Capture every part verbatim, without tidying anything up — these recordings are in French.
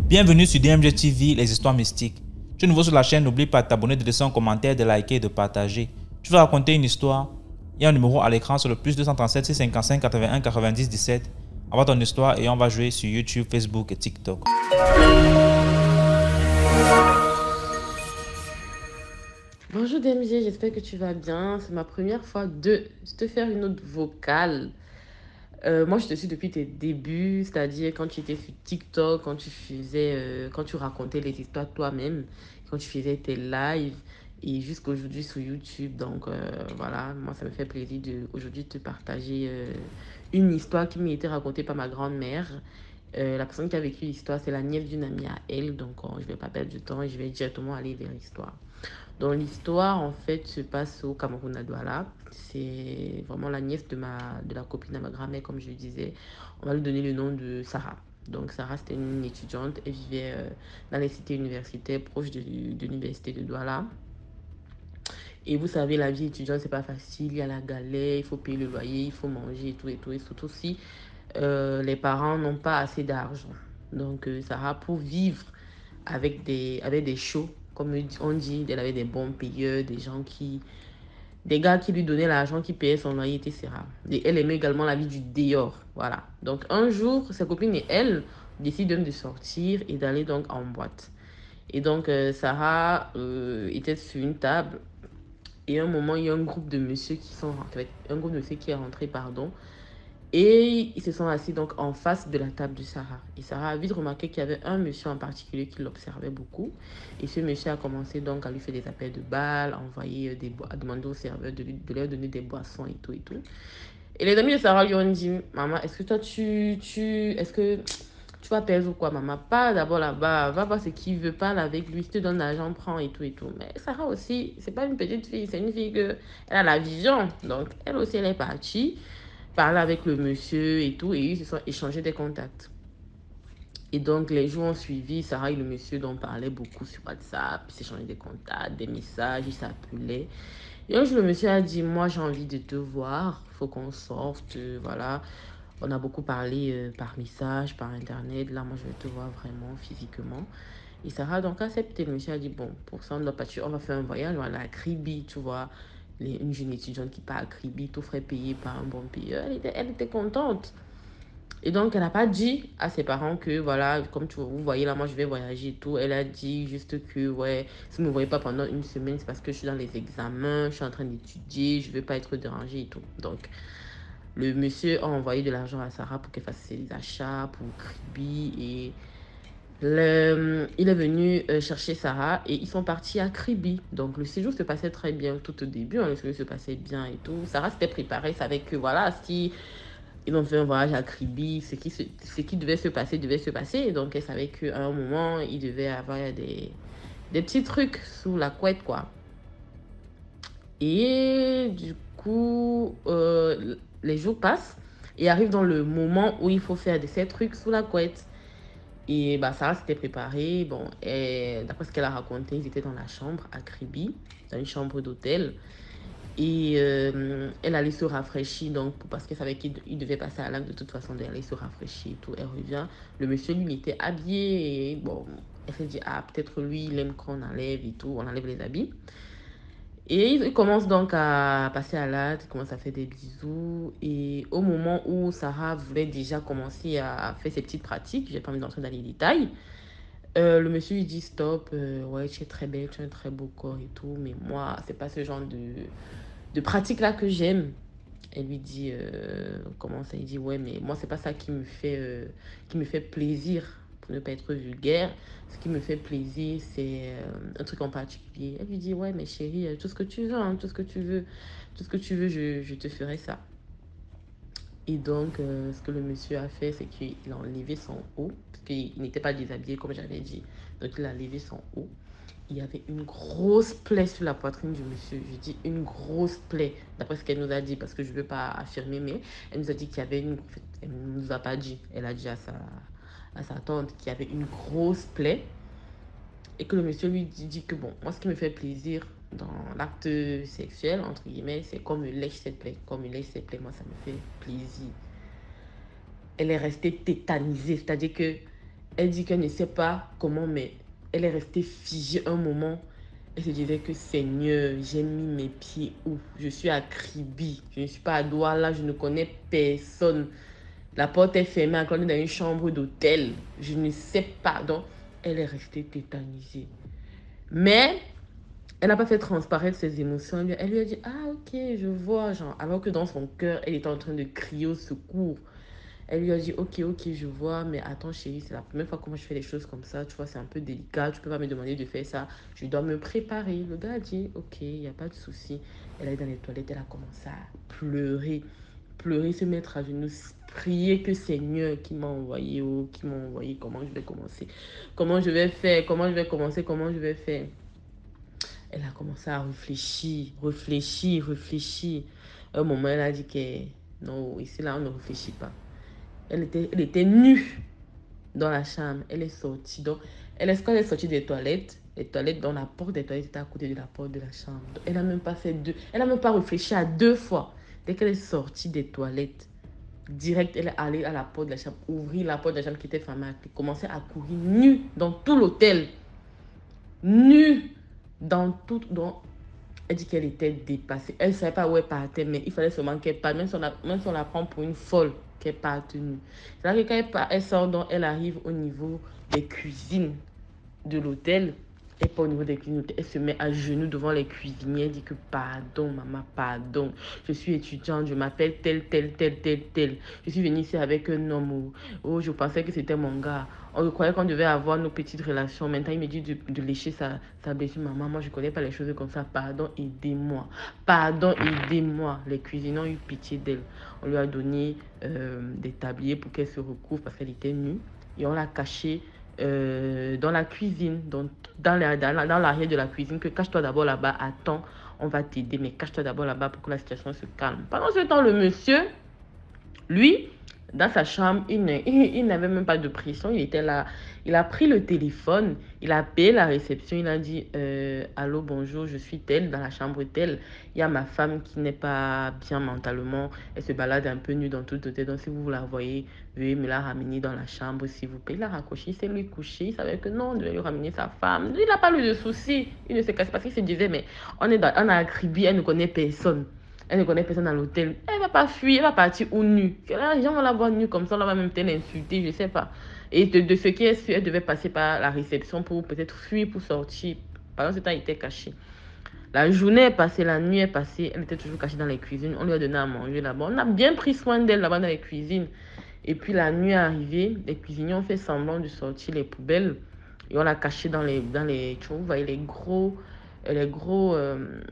Bienvenue sur D M G T V, les histoires mystiques. Tu es nouveau sur la chaîne, n'oublie pas de t'abonner, de laisser un commentaire, de liker et de partager. Tu vas raconter une histoire. Il y a un numéro à l'écran sur le plus deux cent trente-sept, six cent cinquante-cinq, quatre-vingt-un, quatre-vingt-dix, dix-sept. Envoie ton histoire et on va jouer sur YouTube, Facebook et TikTok. Bonjour D M G, j'espère que tu vas bien. C'est ma première fois de te faire une autre vocale. Euh, moi, je te suis depuis tes débuts, c'est-à-dire quand tu étais sur TikTok, quand tu faisais, euh, quand tu racontais les histoires toi-même, quand tu faisais tes lives et jusqu'à aujourd'hui sur YouTube. Donc euh, voilà, moi, ça me fait plaisir de aujourd'hui te partager euh, une histoire qui m'a été racontée par ma grand-mère. Euh, la personne qui a vécu l'histoire, c'est la nièce d'une amie à elle. Donc euh, je ne vais pas perdre du temps et je vais directement aller vers l'histoire. Donc l'histoire, en fait, se passe au Cameroun à Douala. C'est vraiment la nièce de, ma, de la copine de ma grand-mère, comme je le disais. On va lui donner le nom de Sarah. Donc Sarah, c'était une étudiante. Elle vivait euh, dans les cités universitaires proches de, de l'université de Douala. Et vous savez, la vie étudiante, c'est pas facile. Il y a la galère, il faut payer le loyer, il faut manger et tout et tout. Et surtout si euh, les parents n'ont pas assez d'argent. Donc euh, Sarah, pour vivre avec des, avec des shows, comme on dit, elle avait des bons payeurs, des gens qui, des gars qui lui donnaient l'argent, qui payaient son loyer, et cetera. Et elle aimait également la vie du dehors, voilà. Donc un jour, sa copine et elle décident de sortir et d'aller donc en boîte. Et donc euh, Sarah euh, était sur une table et à un moment, il y a un groupe de messieurs qui sont rentrés, un groupe de messieurs qui est rentré, pardon. Et ils se sont assis donc en face de la table de Sarah. Et Sarah a vite remarqué qu'il y avait un monsieur en particulier qui l'observait beaucoup. Et ce monsieur a commencé donc à lui faire des appels de balles, à envoyer des à demander au serveur de, lui, de leur donner des boissons et tout et tout. Et les amis de Sarah lui ont dit, maman, est-ce que toi tu, tu, est-ce que tu vas perdre ou quoi, maman? Pas d'abord là-bas, va voir ce qu'il veut, parle avec lui, si tu donnes l'argent, prends et tout et tout. Mais Sarah aussi, c'est pas une petite fille, c'est une fille que elle a la vision. Donc elle aussi, elle est partie parler avec le monsieur et tout, et ils se sont échangés des contacts. Et donc, les jours ont suivi, Sarah et le monsieur dont parlaient beaucoup sur WhatsApp, ils s'échangeaient des contacts, des messages, ils s'appelaient. Et un jour, le monsieur a dit, moi, j'ai envie de te voir, il faut qu'on sorte, euh, voilà. On a beaucoup parlé euh, par message, par Internet, là, moi, je vais te voir vraiment, physiquement. Et Sarah, donc, a accepté. Le monsieur a dit, bon, pour ça, on doit partir, on va faire un voyage, on va aller à Kribi, tu vois. Les, une jeune étudiante qui part à Kribi, tout frais payé par un bon payeur, elle était, elle était contente. Et donc, elle n'a pas dit à ses parents que, voilà, comme tu, vous voyez là, moi, je vais voyager et tout. Elle a dit juste que, ouais, si vous ne me voyez pas pendant une semaine, c'est parce que je suis dans les examens, je suis en train d'étudier, je ne veux pas être dérangée et tout. Donc, le monsieur a envoyé de l'argent à Sarah pour qu'elle fasse ses achats pour Kribi. Et le, il est venu euh, chercher Sarah et ils sont partis à Kribi. Donc, le séjour se passait très bien tout au début. Hein, le séjour se passait bien et tout. Sarah s'était préparée, savait que, voilà, si ils ont fait un voyage à Kribi, ce qui, se, ce qui devait se passer, devait se passer. Et donc, elle savait qu'à un moment, il devait avoir des, des petits trucs sous la couette, quoi. Et du coup, euh, les jours passent et arrivent dans le moment où il faut faire de ces trucs sous la couette. Et bah, Sarah s'était préparée. Bon, d'après ce qu'elle a raconté, ils étaient dans la chambre à Kribi, dans une chambre d'hôtel. Et euh, elle allait se rafraîchir, donc, parce qu'elle savait qu'il devait passer à l'acte de toute façon, elle allait se rafraîchir et tout. Elle revient, le monsieur, lui, il était habillé. Et bon, elle s'est dit, ah, peut-être lui, il aime qu'on enlève et tout, on enlève les habits. Et il commence donc à passer à l'acte, il commence à faire des bisous. Et au moment où Sarah voulait déjà commencer à faire ses petites pratiques, j'ai pas envie d'entrer dans les détails, euh, le monsieur lui dit stop, euh, ouais, tu es très belle, tu as un très beau corps et tout, mais moi, c'est pas ce genre de, de pratique là que j'aime. Elle lui dit, euh, comment ça, il dit, ouais, mais moi, c'est pas ça qui me fait, euh, qui me fait plaisir, pour ne pas être vulgaire. Ce qui me fait plaisir, c'est euh, un truc en particulier. Elle lui dit, ouais, mais chérie, euh, tout ce que tu veux, hein, tout ce que tu veux, tout ce que tu veux, je, je te ferai ça. Et donc, euh, ce que le monsieur a fait, c'est qu'il a enlevé son haut, parce qu'il n'était pas déshabillé, comme j'avais dit. Donc, il a enlevé son haut. Il y avait une grosse plaie sur la poitrine du monsieur. Je dis une grosse plaie, d'après ce qu'elle nous a dit, parce que je ne veux pas affirmer, mais elle nous a dit qu'il y avait une... Elle ne nous a pas dit. Elle a dit à sa, à sa tante qu'il y avait une grosse plaie. Et que le monsieur lui dit, dit que, bon, moi, ce qui me fait plaisir dans l'acte sexuel, entre guillemets, c'est qu'on me lèche cette plaie. Qu'on me lèche cette plaie, moi, ça me fait plaisir. Elle est restée tétanisée, c'est-à-dire que Elle dit qu'elle ne sait pas comment, mais elle est restée figée un moment. Elle se disait que Seigneur, j'ai mis mes pieds où? Je suis à Kribi, je ne suis pas à Douala, je ne connais personne. La porte est fermée, encore dans une chambre d'hôtel. Je ne sais pas. Donc, elle est restée tétanisée. Mais elle n'a pas fait transparaître ses émotions. Elle lui a dit, ah ok, je vois. Genre, alors que dans son cœur, elle était en train de crier au secours. Elle lui a dit, ok, ok, je vois, mais attends chérie, c'est la première fois que moi je fais des choses comme ça. Tu vois, c'est un peu délicat. Tu peux pas me demander de faire ça. Je dois me préparer. Le gars a dit, ok, il n'y a pas de souci. Elle est dans les toilettes, elle a commencé à pleurer. Pleurer, se mettre à genoux, prier que Seigneur qui m'a envoyé, oh, qui m'a envoyé, comment je vais commencer, comment je vais faire, comment je vais commencer, comment je vais faire. Elle a commencé à réfléchir, réfléchir, réfléchir. À un moment, elle a dit que non, ici, là, on ne réfléchit pas. Elle était, elle était nue dans la chambre. Elle est sortie. Donc, elle est, quand elle est sortie des toilettes, les toilettes, dans la porte des toilettes était à côté de la porte de la chambre. Donc, elle n'a même pas fait deux. Elle n'a même pas réfléchi à deux fois. Dès qu'elle est sortie des toilettes, direct, elle est allée à la porte de la chambre, ouvrir la porte de la chambre qui était fermée, commencer à courir nue dans tout l'hôtel. Nue dans tout. Dans, elle dit qu'elle était dépassée. Elle ne savait pas où elle partait, mais il fallait seulement qu'elle parte. Même si on la, même si on la prend pour une folle, qu'elle parte nue. C'est-à-dire que quand elle, part, elle sort, donc elle arrive au niveau des cuisines de l'hôtel. Elle n'est pas au niveau des cuisines. Elle se met à genoux devant les cuisiniers. Elle dit que pardon, maman, pardon. Je suis étudiante, je m'appelle tel, tel, tel, tel, tel. Je suis venue ici avec un homme. Oh, oh je pensais que c'était mon gars. On croyait qu'on devait avoir nos petites relations. Maintenant, il me dit de, de lécher sa, sa blessure. Maman, moi, je ne connais pas les choses comme ça. Pardon, aidez-moi. Pardon, aidez-moi. Les cuisiniers ont eu pitié d'elle. On lui a donné euh, des tabliers pour qu'elle se recouvre parce qu'elle était nue. Et on l'a cachée euh, dans la cuisine, donc dans l'arrière la, dans la de la cuisine, que cache-toi d'abord là-bas, attends, on va t'aider, mais cache-toi d'abord là-bas pour que la situation se calme. Pendant ce temps, le monsieur, lui, dans sa chambre, il, ne, il, il n'avait même pas de pression, il était là, il a pris le téléphone, il a payé la réception, il a dit euh, allô, bonjour, je suis telle, dans la chambre telle, il y a ma femme qui n'est pas bien mentalement, elle se balade un peu nue dans tout le donc si vous la voyez, veuillez me la ramener dans la chambre, s'il vous plaît. Il l'a raccroché, il s'est lui couché, il savait que non, on devait lui ramener sa femme, il n'a pas eu de soucis, il ne se casse pas, parce qu'il se disait, mais on est dans, on a Kribi, elle ne connaît personne. Elle ne connaît personne dans l'hôtel. Elle ne va pas fuir, elle va partir ou nue. Les gens vont la voir nue comme ça, on va même peut-être l'insulter, je ne sais pas. Et de, de ce qui est sûr, elle devait passer par la réception pour peut-être fuir, pour sortir. Pendant ce temps, il était caché. La journée est passée, la nuit est passée, elle était toujours cachée dans les cuisines. On lui a donné à manger là-bas. On a bien pris soin d'elle là-bas dans les cuisines. Et puis la nuit est arrivée, les cuisiniers ont fait semblant de sortir les poubelles. Et on l'a cachée dans les, dans les, tu vois, vous voyez, les gros, les gros, euh,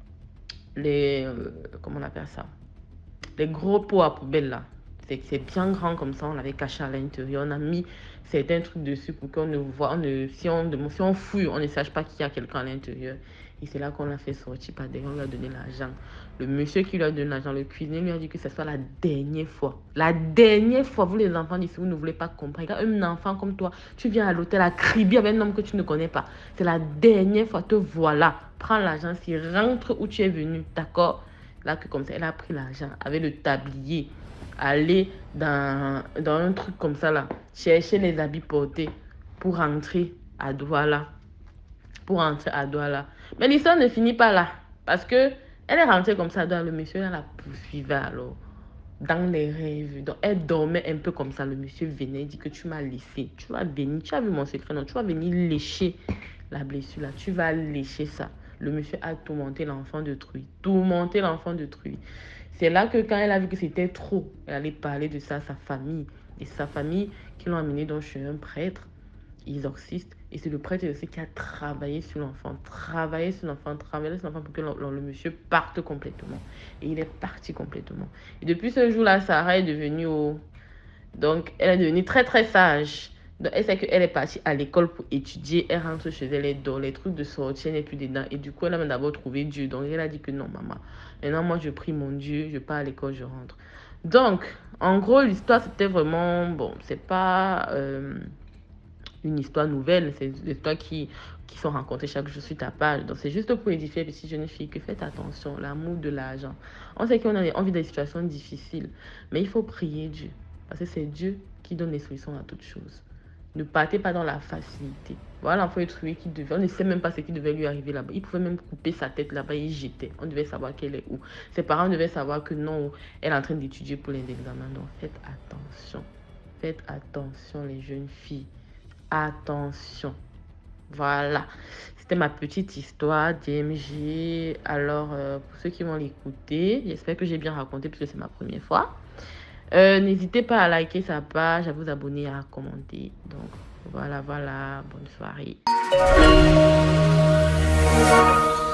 les, euh, comment on appelle ça? Les gros pots à poubelle là. C'est bien grand comme ça, on l'avait caché à l'intérieur. On a mis certains trucs dessus pour qu'on ne voit, on ne, si, on, si on fouille, on ne sache pas qu'il y a quelqu'un à l'intérieur. Et c'est là qu'on l'a fait sortir par derrière, on lui a donné l'argent. Le monsieur qui lui a donné l'argent, le cuisinier lui a dit que ce soit la dernière fois. La dernière fois, vous les enfants d'ici, vous ne voulez pas comprendre. Un enfant comme toi, tu viens à l'hôtel à Kribi avec un homme que tu ne connais pas. C'est la dernière fois, te voilà. Prends l'argent, si rentre où tu es venu, d'accord? Là, que comme ça, elle a pris l'argent avec le tablier, aller dans, dans un truc comme ça, là, chercher les habits portés pour rentrer à Douala. Pour rentrer à Douala. Mais l'histoire ne finit pas là. Parce que elle est rentrée comme ça dans le monsieur, elle la poursuivait alors. Dans les rêves. Donc, elle dormait un peu comme ça. Le monsieur venait, il dit que tu m'as laissé. Tu vas venir, tu as vu mon secret, non? Tu vas venir lécher la blessure là. Tu vas lécher ça. Le monsieur a tourmenté l'enfant d'autrui. Tourmenté l'enfant d'autrui. C'est là que quand elle a vu que c'était trop, elle allait parler de ça à sa famille. Et sa famille qui l'ont amené donc chez un prêtre, exorciste. Et c'est le prêtre aussi qui a travaillé sur l'enfant. Travaillé sur l'enfant, travaillé sur l'enfant pour que le, le, le monsieur parte complètement. Et il est parti complètement. Et depuis ce jour-là, Sarah est devenue... Au... Donc, elle est devenue très très sage. Donc, elle sait qu'elle est partie à l'école pour étudier. Elle rentre chez elle, elle dort. Les trucs de sortie, elle n'est plus dedans. Et du coup, elle a même d'abord trouvé Dieu. Donc, elle a dit que non, maman. Maintenant, moi, je prie mon Dieu. Je pars à l'école, je rentre. Donc, en gros, l'histoire, c'était vraiment... Bon, c'est pas... Euh, une histoire nouvelle, c'est des histoires qui, qui sont rencontrées chaque jour sur ta page. Donc, c'est juste pour édifier les petites jeunes filles que faites attention, l'amour de l'argent. On sait qu'on a envie des situations difficiles, mais il faut prier Dieu. Parce que c'est Dieu qui donne les solutions à toutes choses. Ne partez pas dans la facilité. Voilà l'enfant trouvé qui devait. On ne sait même pas ce qui devait lui arriver là-bas. Il pouvait même couper sa tête là-bas et jeter. On devait savoir qu'elle est où. Ses parents devaient savoir que non, elle est en train d'étudier pour les examens. Donc faites attention. Faites attention les jeunes filles. Attention. Voilà. C'était ma petite histoire D M G. Alors euh, pour ceux qui vont l'écouter, j'espère que j'ai bien raconté puisque c'est ma première fois. Euh, n'hésitez pas à liker sa page, à vous abonner, à commenter. Donc voilà, voilà, bonne soirée.